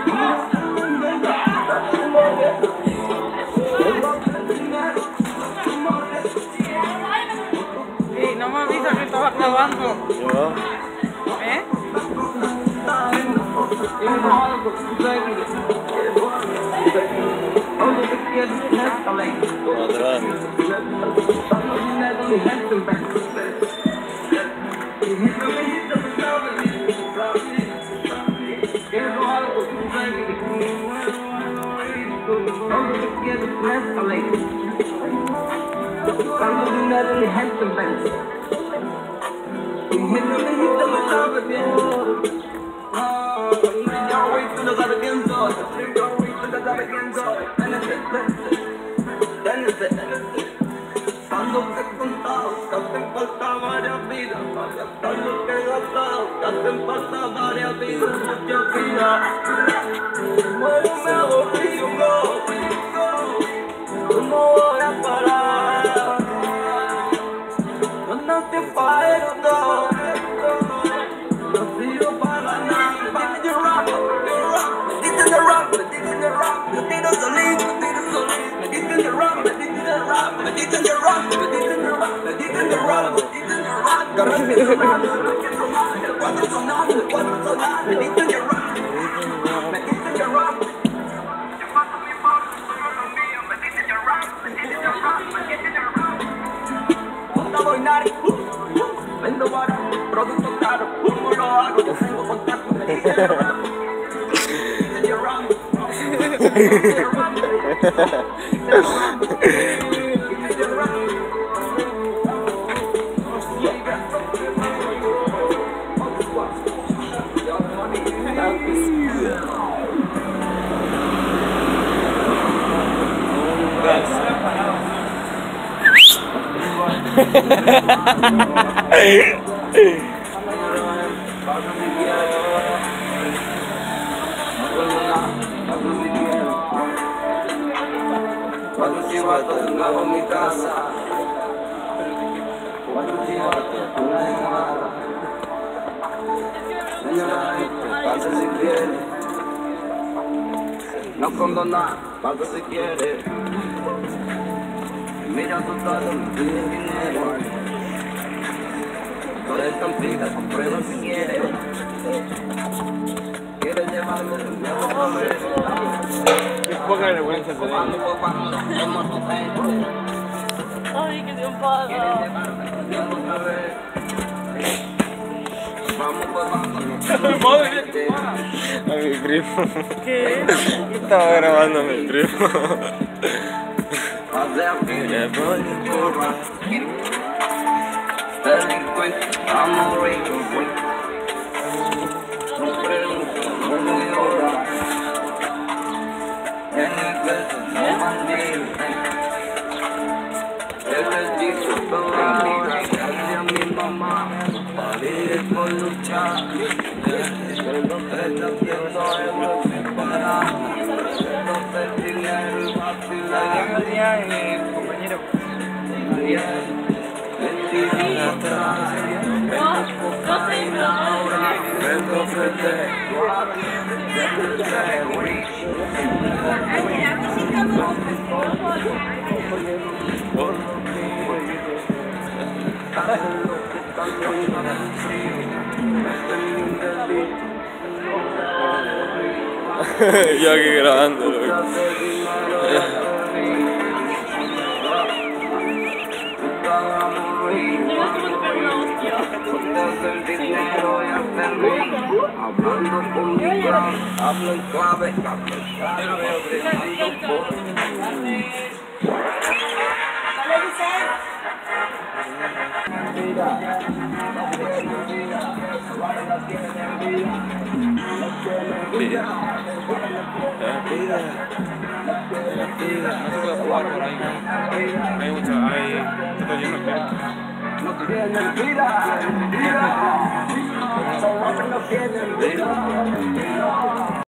Y no me avisa que estaba grabando. Yo. ¿Eh? Tanto que he contado, te hacen falta varias vidas, tanto que he gastado, te hacen falta varias vidas, muchas vidas. Muero me hago río, no voy a parar. No nací para esto, no sirvo para nada. Metiste en rap, metiste en rap, metiste en rap, metiste solín, metiste en rap, metiste en rap, metiste en rap, metiste en rap, metiste en rap, metiste en rap, agarraste el rap, el cuatro sonar, metiste en rap, metiste en rap. Vendo barato, producto caro, ¿cómo lo hago? Yo tengo contacto, me dicen el rap. Cuando chivato tengo mi casa, cuando chivato una llamada, señora, pasa si quiere, no condona, pasa si quiere, mira tu todo, no tienes dinero, por esta ampliga, comprueba si quiere, quieres llevarme de nuevo a comer. Qué poca vergüenza tenés. Ay, que te enfado. A mi primo. ¿Qué? Estaba grabando a mi primo. Delincuente, amo rico, no pregunto, no me llora. En el beso no bandido, el vestido con la vida, casi a mi mamá, para vivir por luchar. Esta tierra hemos separado, entonces dinero y vacilar. Compañero. Mentira atrás, vengo frente, Yo aquí grabando. hablando con mi clan, hablo en clave, no tienen vida, son hombres no tienen vida.